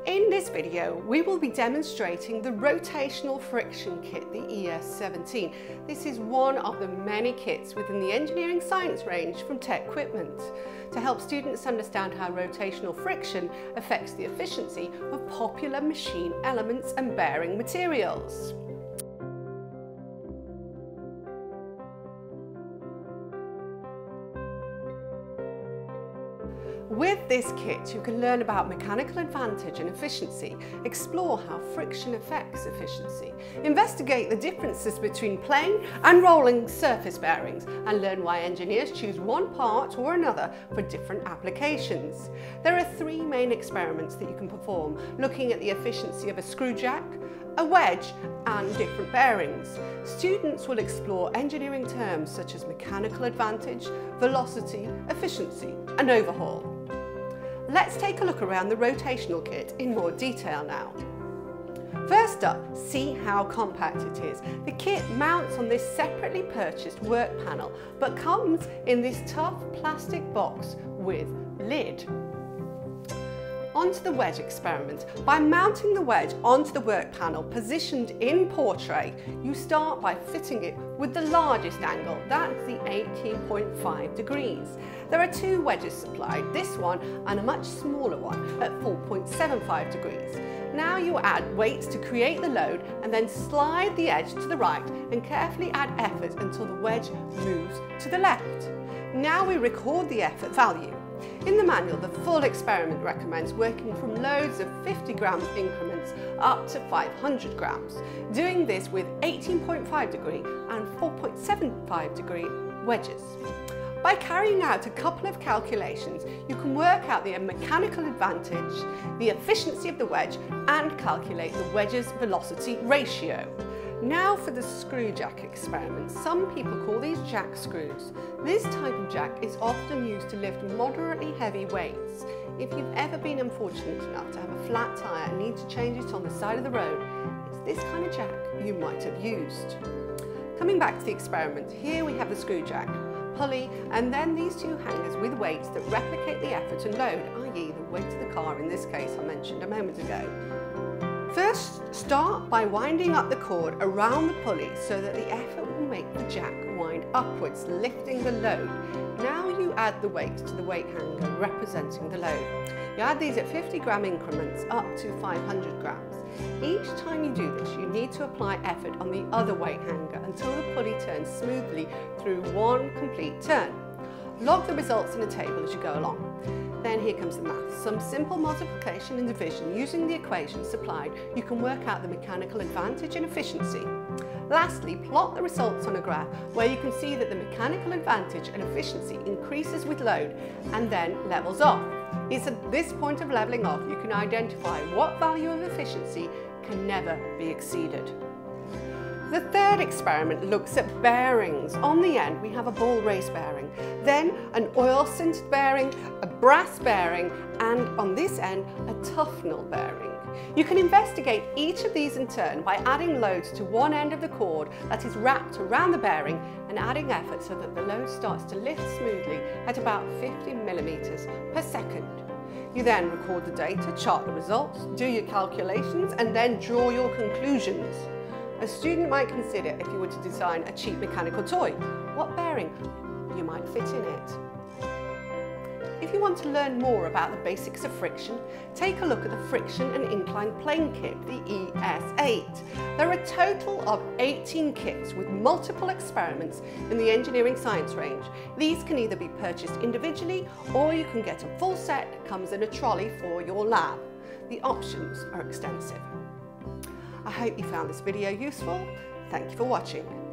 In this video, we will be demonstrating the Rotational Friction Kit, the ES17. This is one of the many kits within the engineering science range from TecQuipment to help students understand how rotational friction affects the efficiency of popular machine elements and bearing materials. With this kit, you can learn about mechanical advantage and efficiency, explore how friction affects efficiency, investigate the differences between plain and rolling surface bearings, and learn why engineers choose one part or another for different applications. There are three main experiments that you can perform, looking at the efficiency of a screw jack, a wedge, and different bearings. Students will explore engineering terms such as mechanical advantage, velocity, efficiency, and overhaul. Let's take a look around the rotational kit in more detail now. First up, see how compact it is. The kit mounts on this separately purchased work panel, but comes in this tough plastic box with lid. Onto the wedge experiment. By mounting the wedge onto the work panel positioned in portrait, you start by fitting it with the largest angle, that's the 18.5 degrees. There are two wedges supplied, this one and a much smaller one at 4.75 degrees. Now you add weights to create the load and then slide the edge to the right and carefully add effort until the wedge moves to the left. Now we record the effort value. In the manual, the full experiment recommends working from loads of 50 gram increments up to 500 grams, doing this with 18.5 degree and 4.75 degree wedges. By carrying out a couple of calculations, you can work out the mechanical advantage, the efficiency of the wedge, and calculate the wedge's velocity ratio. Now for the screw jack experiment. Some people call these jack screws. This type of jack is often used to lift moderately heavy weights. If you've ever been unfortunate enough to have a flat tyre and need to change it on the side of the road, it's this kind of jack you might have used. Coming back to the experiment, here we have the screw jack, pulley, and then these two hangers with weights that replicate the effort and load, i.e. the weight of the car in this case I mentioned a moment ago. First, start by winding up the cord around the pulley so that the effort will make the jack wind upwards, lifting the load. Now you add the weights to the weight hanger representing the load. You add these at 50 gram increments up to 500 grams. Each time you do this, you need to apply effort on the other weight hanger until the pulley turns smoothly through one complete turn. Log the results in a table as you go along. Then here comes the maths. Some simple multiplication and division using the equations supplied, you can work out the mechanical advantage and efficiency. Lastly, plot the results on a graph where you can see that the mechanical advantage and efficiency increases with load and then levels off. It's at this point of leveling off you can identify what value of efficiency can never be exceeded. The third experiment looks at bearings. On the end we have a ball race bearing, then an oil sintered bearing, a brass bearing, and on this end a toughnell bearing. You can investigate each of these in turn by adding loads to one end of the cord that is wrapped around the bearing and adding effort so that the load starts to lift smoothly at about 50 millimeters per second. You then record the data, chart the results, do your calculations, and then draw your conclusions. A student might consider if you were to design a cheap mechanical toy, what bearing you might fit in it. If you want to learn more about the basics of friction, take a look at the Friction and Incline Plane Kit, the ES8. There are a total of 18 kits with multiple experiments in the engineering science range. These can either be purchased individually or you can get a full set that comes in a trolley for your lab. The options are extensive. I hope you found this video useful. Thank you for watching.